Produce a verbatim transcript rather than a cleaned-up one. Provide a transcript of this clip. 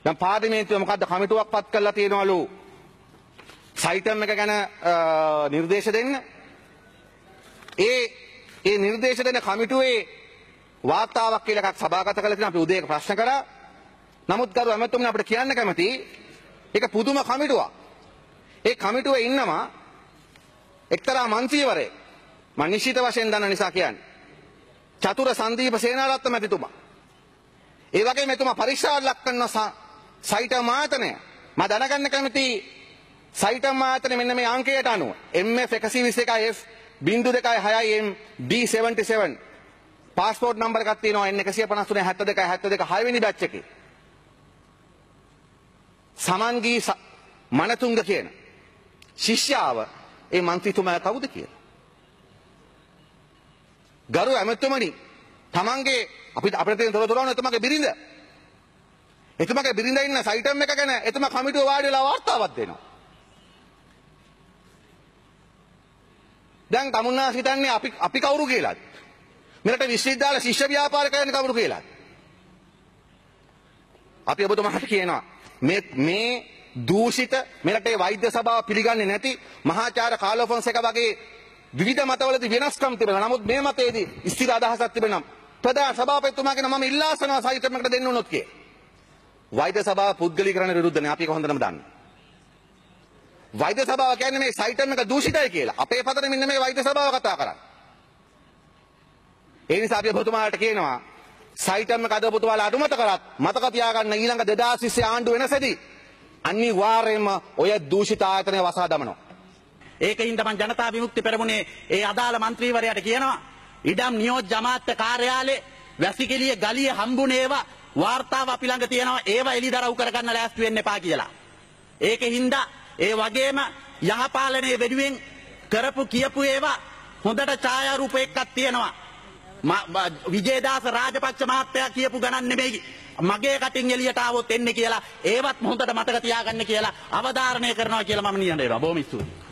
දැන් පාර්ලිමේන්තුවේ මොකද්ද කමිටුවක් පත් කරලා තියෙනවලු සයිටම් එක ගැන නිර්දේශ දෙන්න. ඒ ඒ නිර්දේශ දෙන කමිටුවේ වාර්තාවක් කියලා එකක් සභාගත කළා තියෙනවා. අපි උදේ එක ප්‍රශ්න කරා. නමුත් ගරු ඇමතුමනි අපිට කියන්න කැමති ඒක පුදුම කමිටුවක්. ඒ කමිටුවේ ඉන්නවා එක්තරා මන්ත්‍රීවරයෙක්. මම නිශ්චිත වශයෙන් දන්න නිසා කියන්නේ. චතුර සංදීප සේනාරත්න මැතිතුමා. ඒ වගේම එතුමා පරීක්ෂාවට ලක් කරන සයිටම් ආයතනය. මම දැනගන්න කැමති සයිටම් ආයතනය මෙන්න මේ අංකයට අනුව එම් එෆ් එකසිය විස්ස එකයි එෆ් ඩොට් හයයි M D seventy seven passport number එකක් තියෙනවා එන් එකසිය පනස් තුන හැත්තෑ දෙක හැත්තෑ දෙක හය වෙනි බැච් එකේ. සමන්ගී මනතුංග කියන ශිෂ්‍යාව ඒ මන්ත්‍රීතුමා කවුද කියලා. ගරු ඇමතුමනි තමන්ගේ අපිට අපිට තියෙන තොරතුරු එතුමාගේ බිරිඳ එතුමාගේ බිරිඳ ඉන්න සයිටම් එක ගැන එතුමා කමිටුව වාඩි වෙලා වාර්තාවක් දෙනවා. දැන් තමුන්නාස් හිතන්නේ අපි අපි කවුරු කියලාද? මෙරට විශ්වවිද්‍යාල ශිෂ්‍ය ව්‍යාපාර කරන කවුරු කියලාද? අපි ඔබතුමාට කියනවා මේ මේ දූෂිත මෙරටේ වෛද්‍ය සභාව පිළිගන්නේ නැති මහාචාර්ය කාලෝ ෆොන්සේකා වගේ විවිධ මතවලදී වෙනස්කම් තිබෙනවා. නමුත් මේ මතයේදී ස්ථිර අදහසක් තිබෙනවා. ප්‍රධාන සභාපතිතුමාගෙන මම ඉල්ලා අසනවා සයිටම් එකට දෙන්න උනොත් කියේ. වෛද්‍ය සභාව පුද්ගලීකරණ විරුද්ධ නේ. අපි ඒක හොඳටම දන්නවා. වෛද්‍ය සභාව කියන්නේ මේ සයිටම් එක දූෂිතයි කියලා. අපේ පතර මෙන්න මේ වෛද්‍ය සභාව කතා කරන්නේ. ඒ නිසා අපි ඔබතුමාලට කියනවා සයිටම් එක අද ඔබතුමාලා අනුමත කරත් මතක තියාගන්න ඊළඟ දෙදාස් විස්ස ආණ්ඩුව වෙනසදී අනිවාර්යයෙන්ම ඔය දූෂිත ආයතනය වසා දමනවා. ඒකින් තමයි ජනතා විමුක්ති පෙරමුණේ ඒ අදාළ മന്ത്രിවරයාට කියනවා ඉඩම් නියෝජ්‍ය අමාත්‍ය කාර්යාලයේ වැසිකිළිය ගලිය හම්බුනේව වාර්තාව අපි ළඟ තියෙනවා ඒව එළිදරව් කරගන්න ලෑස්ති වෙන්න එපා කියලා. ඒකින්ද ඒ වගේම යහපාලනයේ වෙනුවෙන් කරපු කියපු ඒවා හොඳට ඡායාරූප එකක් තියෙනවා. විජේදාස රාජපක්ෂ මහත්තයා කියපු ගණන් නෙමෙයි මගේ කටින් එළියට ආවොත් එන්නේ කියලා ඒවත් හොඳට මතක තියාගන්න කියලා අවධාරණය කරනවා කියලා මම නියඳ වෙනවා. බොහොම ස්තුතියි.